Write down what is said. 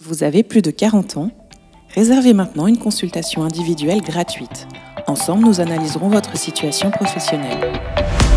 Vous avez plus de 40 ans? Réservez maintenant une consultation individuelle gratuite. Ensemble, nous analyserons votre situation professionnelle.